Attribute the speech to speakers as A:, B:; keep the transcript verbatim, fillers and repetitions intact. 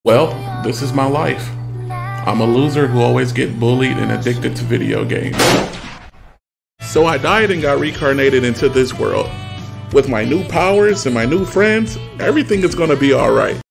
A: Well, this is my life. I'm a loser who always get bullied and addicted to video games. So I died and got reincarnated into this world. With my new powers and my new friends, everything is gonna be alright.